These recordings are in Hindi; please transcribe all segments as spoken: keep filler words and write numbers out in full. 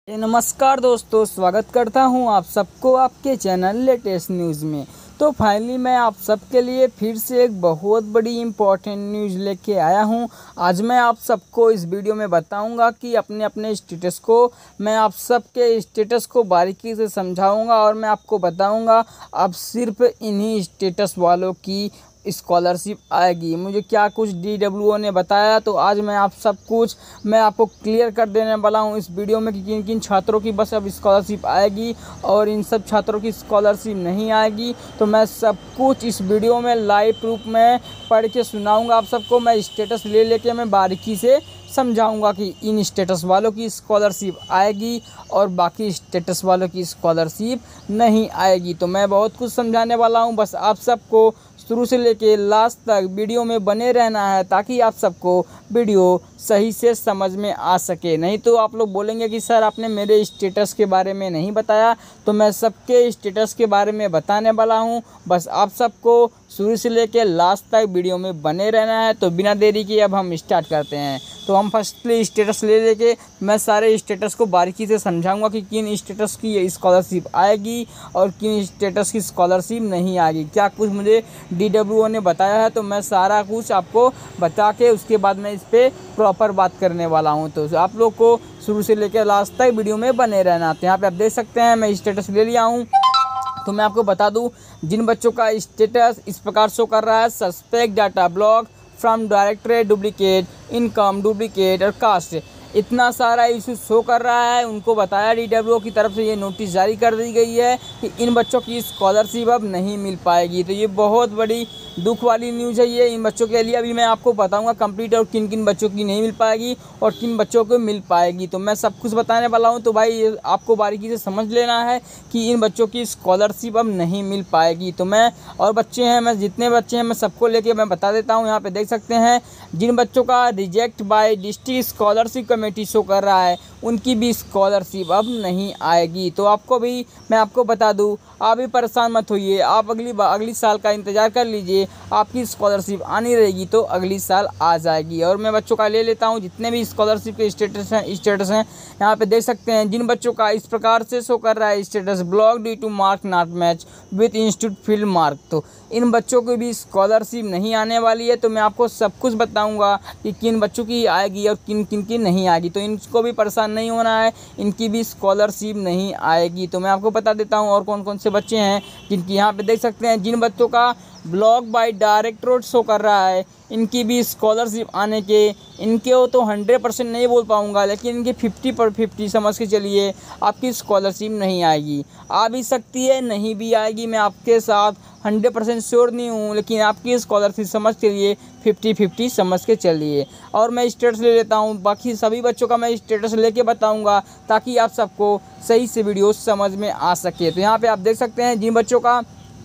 नमस्कार दोस्तों, स्वागत करता हूं आप सबको आपके चैनल लेटेस्ट न्यूज़ में। तो फाइनली मैं आप सबके लिए फिर से एक बहुत बड़ी इम्पोर्टेंट न्यूज़ लेके आया हूं। आज मैं आप सबको इस वीडियो में बताऊंगा कि अपने अपने स्टेटस को मैं आप सबके स्टेटस को बारीकी से समझाऊंगा और मैं आपको बताऊंगा अब सिर्फ इन्हीं स्टेटस वालों की स्कॉलरशिप आएगी। मुझे क्या कुछ डी डब्ल्यू ओ ने बताया, तो आज मैं आप सब कुछ मैं आपको क्लियर कर देने वाला हूं इस वीडियो में कि किन किन छात्रों की बस अब स्कॉलरशिप आएगी और इन सब छात्रों की स्कॉलरशिप नहीं आएगी। तो मैं सब कुछ इस वीडियो में लाइव प्रूफ में पढ़ के सुनाऊंगा आप सबको। मैं स्टेटस ले लेके मैं बारीकी से समझाऊंगा कि इन स्टेटस वालों की स्कॉलरशिप आएगी और बाकी स्टेटस वालों की स्कॉलरशिप नहीं आएगी। तो मैं बहुत कुछ समझाने वाला हूं, बस आप सबको शुरू से लेके लास्ट तक वीडियो में बने रहना है ताकि आप सबको वीडियो सही से समझ में आ सके। नहीं तो आप लोग बोलेंगे कि सर आपने मेरे स्टेटस के बारे में नहीं बताया। तो मैं सबके स्टेटस के बारे में बताने वाला हूं, बस आप सबको शुरू से लेके लास्ट तक वीडियो में बने रहना है। तो बिना देरी के अब हम स्टार्ट करते हैं। तो हम फर्स्टली स्टेटस ले लेके मैं सारे स्टेटस को बारीकी से समझाऊंगा कि किन स्टेटस की स्कॉलरशिप आएगी और किन स्टेटस की स्कॉलरशिप नहीं आएगी। क्या कुछ मुझे डी डब्ल्यू ओ ने बताया है, तो मैं सारा कुछ आपको बता के उसके बाद मैं इस पर प्रॉपर बात करने वाला हूं। तो आप लोग को शुरू से लेकर लास्ट तक वीडियो में बने रहना। तो यहाँ पे आप देख सकते हैं मैं स्टेटस ले लिया हूँ। तो मैं आपको बता दूं, जिन बच्चों का स्टेटस इस प्रकार शो कर रहा है, suspect data block from directorate duplicate income duplicate और कास्ट, इतना सारा इशू शो कर रहा है। उनको बताया डी डब्ल्यू ओ की तरफ से ये नोटिस जारी कर दी गई है कि इन बच्चों की स्कॉलरशिप अब नहीं मिल पाएगी। तो ये बहुत बड़ी दुख वाली न्यूज़ है ये इन बच्चों के लिए। अभी मैं आपको बताऊंगा कंप्लीट और किन किन बच्चों की नहीं मिल पाएगी और किन बच्चों को मिल पाएगी। तो मैं सब कुछ बताने वाला हूं। तो भाई आपको बारीकी से समझ लेना है कि इन बच्चों की स्कॉलरशिप अब नहीं मिल पाएगी। तो मैं और बच्चे हैं, मैं जितने बच्चे हैं मैं सबको लेके मैं बता देता हूँ। यहाँ पे देख सकते हैं जिन बच्चों का reject by district scholarship committee show कर रहा है, उनकी भी स्कॉलरशिप अब नहीं आएगी। तो आपको भी मैं आपको बता दूं, आप भी परेशान मत होइए, आप अगली अगली साल का इंतज़ार कर लीजिए। आपकी स्कॉलरशिप आनी रहेगी तो अगली साल आ जाएगी। और मैं बच्चों का ले लेता हूं जितने भी स्कॉलरशिप के स्टेटस हैं स्टेटस हैं यहाँ पे देख सकते हैं। जिन बच्चों का इस प्रकार से शो कर रहा है status block due to mark not match with institute field mark, तो इन बच्चों को भी स्कॉलरशिप नहीं आने वाली है। तो मैं आपको सब कुछ बताऊँगा कि किन बच्चों की आएगी और किन किन की नहीं आएगी। तो इनको भी परेशान नहीं होना है, इनकी भी स्कॉलरशिप नहीं आएगी। तो मैं आपको बता देता हूँ और कौन कौन से बच्चे हैं जिनकी यहाँ पे देख सकते हैं। जिन बच्चों का ब्लॉक बाय डायरेक्टरेट शो कर रहा है, इनकी भी स्कॉलरशिप आने के इनके हो तो हंड्रेड परसेंट नहीं बोल पाऊँगा, लेकिन इनकी फिफ्टी पर फिफ्टी समझ के चलिए आपकी स्कॉलरशिप नहीं आएगी। आ भी सकती है, नहीं भी आएगी, मैं आपके साथ हंड्रेड परसेंट श्योर नहीं हूँ, लेकिन आपकी स्कॉलरशिप समझ के लिए फिफ्टी फिफ्टी समझ के चलिए। और मैं स्टेटस ले लेता हूँ, बाकी सभी बच्चों का मैं स्टेटस लेके बताऊँगा ताकि आप सबको सही से वीडियो समझ में आ सके। तो यहाँ पे आप देख सकते हैं जिन बच्चों का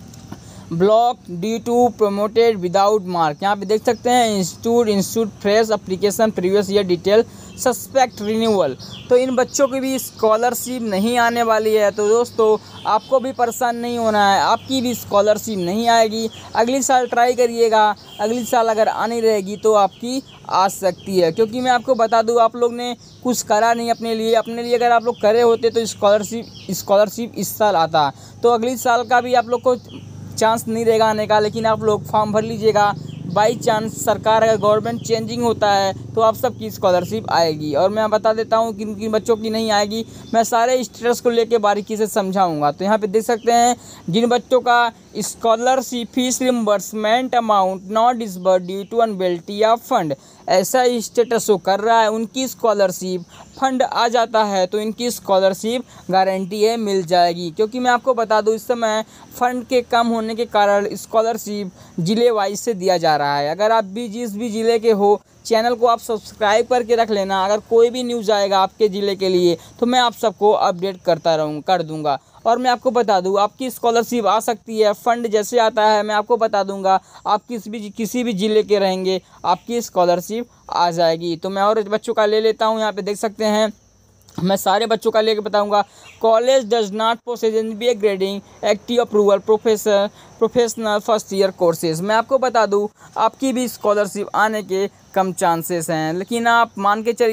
block due to promoted without mark, यहाँ पे देख सकते हैं institute institute fresh application previous year detail suspect renewal, तो इन बच्चों की भी स्कॉलरशिप नहीं आने वाली है। तो दोस्तों आपको भी परेशान नहीं होना है, आपकी भी स्कॉलरशिप नहीं आएगी। अगली साल ट्राई करिएगा, अगली साल अगर आनी रहेगी तो आपकी आ सकती है। क्योंकि मैं आपको बता दूं, आप लोग ने कुछ करा नहीं अपने लिए, अपने लिए अगर आप लोग करे होते तो स्कॉलरशिप स्कॉलरशिप इस साल आता, तो अगली साल का भी आप लोग को चांस नहीं रहेगा आने का। लेकिन आप लोग फॉर्म भर लीजिएगा, बाई चांस सरकार अगर गवर्नमेंट चेंजिंग होता है तो आप सबकी स्कॉलरशिप आएगी। और मैं बता देता हूँ किन किन बच्चों की नहीं आएगी, मैं सारे स्टेटस को लेके बारीकी से समझाऊंगा। तो यहाँ पे देख सकते हैं जिन बच्चों का scholarship fees reimbursement amount not disbursed due to unavailability of fund, ऐसा स्टेटस शो कर रहा है, उनकी स्कॉलरशिप फंड आ जाता है तो इनकी स्कॉलरशिप गारंटी है मिल जाएगी। क्योंकि मैं आपको बता दूं इस समय फंड के कम होने के कारण स्कॉलरशिप ज़िले वाइज से दिया जा रहा है। अगर आप भी जिस भी ज़िले के हो, चैनल को आप सब्सक्राइब करके रख लेना। अगर कोई भी न्यूज़ आएगा आपके ज़िले के लिए तो मैं आप सबको अपडेट करता रहूँ कर दूँगा। और मैं आपको बता दूं आपकी स्कॉलरशिप आ सकती है, फंड जैसे आता है मैं आपको बता दूंगा। आप किस भी किसी भी ज़िले के रहेंगे आपकी स्कॉलरशिप आ जाएगी। तो मैं और बच्चों का ले लेता हूं, यहाँ पे देख सकते हैं मैं सारे बच्चों का लेके बताऊंगा। College does not possess NBA grading active approval professor professional first year courses. मैं आपको बता दूं आपकी भी स्कॉलरशिप आने के कम चांसेस हैं, लेकिन आप मान के चलिए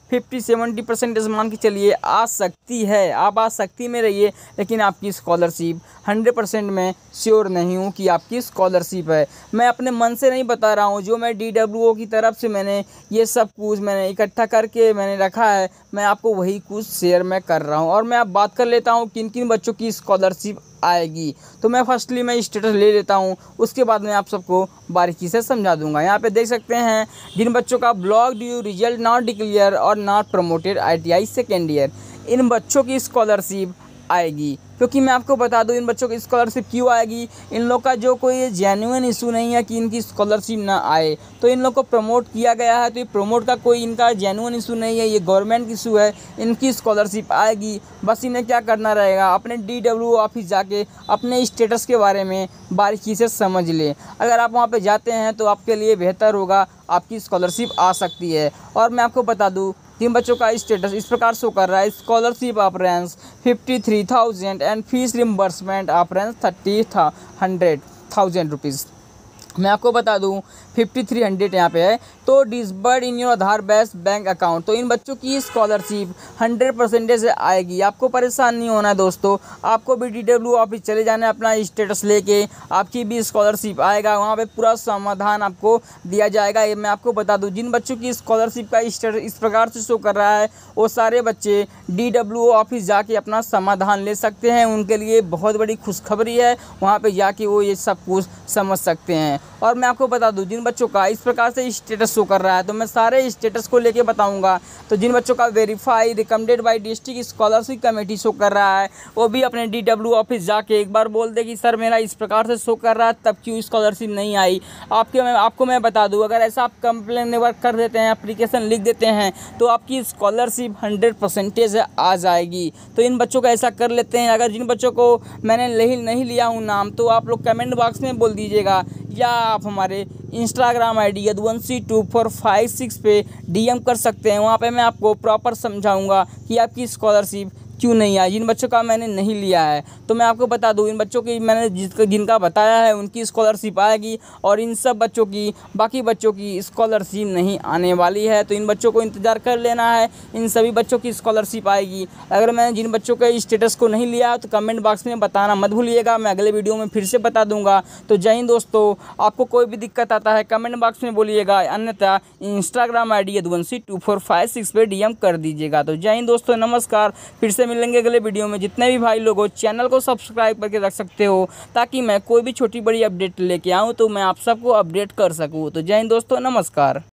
फिफ्टी सेवेंटी परसेंटेज मान के चलिए आ सकती है, आप आ सकती में रहिए, लेकिन आपकी स्कॉलरशिप हंड्रेड परसेंट मैं श्योर नहीं हूँ कि आपकी स्कॉलरशिप है। मैं अपने मन से नहीं बता रहा हूँ, जो मैं डी डब्ल्यू ओ की तरफ से मैंने ये सब कुछ मैंने इकट्ठा करके मैंने रखा है, मैं आपको वही कुछ शेयर मैं कर रहा हूँ। और मैं अब बात कर लेता हूँ किन किन बच्चों की स्कॉलरशिप आएगी। तो मैं फर्स्टली मैं स्टेटस ले लेता हूँ, उसके बाद मैं आप सबको बारीकी से समझा दूंगा। यहाँ पे देख सकते हैं जिन बच्चों का block due result not declare और not promoted I T I second year, इन बच्चों की स्कॉलरशिप आएगी। क्योंकि मैं आपको बता दूं इन बच्चों की स्कॉलरशिप क्यों आएगी, इन लोग का जो कोई जेन्युइन इशू नहीं है कि इनकी स्कॉलरशिप ना आए, तो इन लोग को प्रमोट किया गया है, तो ये प्रमोट का कोई इनका जेन्युइन इशू नहीं है, ये गवर्नमेंट इशू है, इनकी स्कॉलरशिप आएगी। बस इन्हें क्या करना रहेगा, अपने डी डब्ल्यू ओ ऑफिस जाके अपने स्टेटस के बारे में बारीकी से समझ ले। अगर आप वहाँ पर जाते हैं तो आपके लिए बेहतर होगा, आपकी स्कॉलरशिप आ सकती है। और मैं आपको बता दूँ तीन बच्चों का स्टेटस इस प्रकार शो कर रहा है, scholarship of range fifty three thousand and fees reimbursement of range thirty था हंड्रेड थाउजेंड रुपीज़। मैं आपको बता दूं फिफ्टी थ्री हंड्रेड यहाँ पे है, तो disbursed in your Aadhaar based bank account. तो इन बच्चों की स्कॉलरशिप हंड्रेड परसेंटेज आएगी। आपको परेशान नहीं होना है दोस्तों, आपको भी डी डब्ल्यू ऑफिस चले जाना है, अपना स्टेटस लेके आपकी भी स्कॉलरशिप आएगा, वहाँ पे पूरा समाधान आपको दिया जाएगा। ये मैं आपको बता दूँ जिन बच्चों की स्कॉलरशिप का स्टेटस इस प्रकार से शो कर रहा है, वो सारे बच्चे डी डब्ल्यू ऑफिस जाके अपना समाधान ले सकते हैं। उनके लिए बहुत बड़ी खुशखबरी है, वहाँ पर जाके वो ये सब कुछ समझ सकते हैं। और मैं आपको बता दूं जिन बच्चों का इस प्रकार से स्टेटस शो कर रहा है, तो मैं सारे स्टेटस को लेके बताऊंगा। तो जिन बच्चों का verify recommended by district scholarship committee show कर रहा है, वो भी अपने डी डब्ल्यू ऑफिस जाके एक बार बोल दे कि सर मेरा इस प्रकार से शो कर रहा है, तब क्यों स्कॉलरशिप नहीं आई। आपके मैं आपको मैं बता दूँ, अगर ऐसा आप कंप्लेन वर्क कर देते हैं, एप्लीकेशन लिख देते हैं, तो आपकी स्कॉलरशिप हंड्रेड परसेंटेज आ जाएगी। तो इन बच्चों का ऐसा कर लेते हैं। अगर जिन बच्चों को मैंने नहीं नहीं लिया हूँ नाम, तो आप लोग कमेंट बॉक्स में बोल दीजिएगा, या आप हमारे Instagram I D Yaduvanshi two four five six पे डी एम कर सकते हैं। वहाँ पे मैं आपको प्रॉपर समझाऊंगा कि आपकी स्कॉलरशिप क्यों नहीं आई। जिन बच्चों का मैंने नहीं लिया है, तो मैं आपको बता दूं इन बच्चों की मैंने जिसका जिनका बताया है उनकी स्कॉलरशिप आएगी, और इन सब बच्चों की बाकी बच्चों की स्कॉलरशिप नहीं आने वाली है। तो इन बच्चों को इंतज़ार कर लेना है, इन सभी बच्चों की स्कॉलरशिप आएगी। अगर मैंने जिन बच्चों के स्टेटस को नहीं लिया तो कमेंट बॉक्स में बताना मत भूलिएगा, मैं अगले वीडियो में फिर से बता दूँगा। तो जय हिंद दोस्तों, आपको कोई भी दिक्कत आता है कमेंट बॉक्स में बोलिएगा, अन्यथा Instagram I D Yaduvanshi two four five six पे डी एम कर दीजिएगा। तो जय हिंद दोस्तों, नमस्कार, फिर से मिलेंगे अगले वीडियो में। जितने भी भाई लोग हो चैनल को सब्सक्राइब करके रख सकते हो, ताकि मैं कोई भी छोटी बड़ी अपडेट लेके आऊँ तो मैं आप सबको अपडेट कर सकूँ। तो जय हिंद दोस्तों, नमस्कार।